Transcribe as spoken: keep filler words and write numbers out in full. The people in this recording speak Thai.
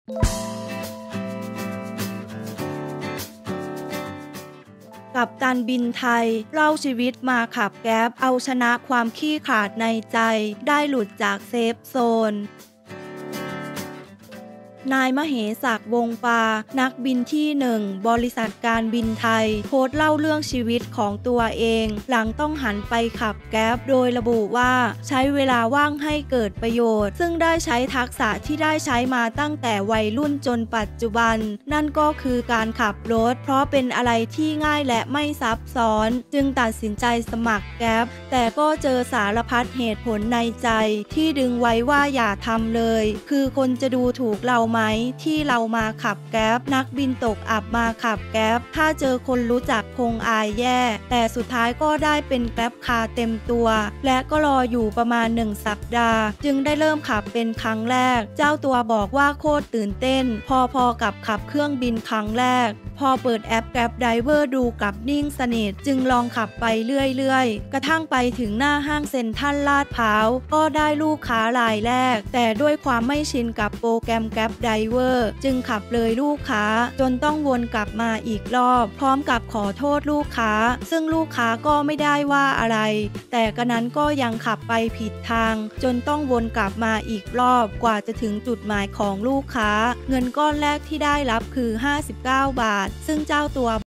กัปตันบินไทยเล่าชีวิตมาขับแก๊ปเอาชนะความขี้ขลาดในใจได้หลุดจากเซฟโซนนายมเหศักดิ์วงศ์ปานักบินที่หนึ่งบริษัทการบินไทยโพสต์เล่าเรื่องชีวิตของตัวเองหลังต้องหันไปขับแก๊ปโดยระบุว่าใช้เวลาว่างให้เกิดประโยชน์ซึ่งได้ใช้ทักษะที่ได้ใช้มาตั้งแต่วัยรุ่นจนปัจจุบันนั่นก็คือการขับรถเพราะเป็นอะไรที่ง่ายและไม่ซับซ้อนจึงตัดสินใจสมัครแก๊ปแต่ก็เจอสารพัดเหตุผลในใจที่ดึงไว้ว่าอย่าทำเลยคือคนจะดูถูกเราไหมที่เรามาขับแก๊ปนักบินตกอับมาขับแก๊ปถ้าเจอคนรู้จักคงอายแย่แต่สุดท้ายก็ได้เป็นแกร็บคาร์เต็มตัวและก็รออยู่ประมาณหนึ่งสัปดาห์จึงได้เริ่มขับเป็นครั้งแรกเจ้าตัวบอกว่าโคตรตื่นเต้นพอๆกับขับเครื่องบินครั้งแรกพอเปิดแอป Grab Driver ดูกลับนิ่งสนิทจึงลองขับไปเรื่อยๆกระทั่งไปถึงหน้าห้างเซ็นทรัลลาดพร้าวก็ได้ลูกค้ารายแรกแต่ด้วยความไม่ชินกับโปรแกรม Grab Driver จึงขับเลยลูกค้าจนต้องวนกลับมาอีกรอบพร้อมกับขอโทษลูกค้าซึ่งลูกค้าก็ไม่ได้ว่าอะไรแต่กระนั้นก็ยังขับไปผิดทางจนต้องวนกลับมาอีกรอบกว่าจะถึงจุดหมายของลูกค้าเงินก้อนแรกที่ได้รับคือห้าสิบเก้าบาทซึ่งเจ้าตัว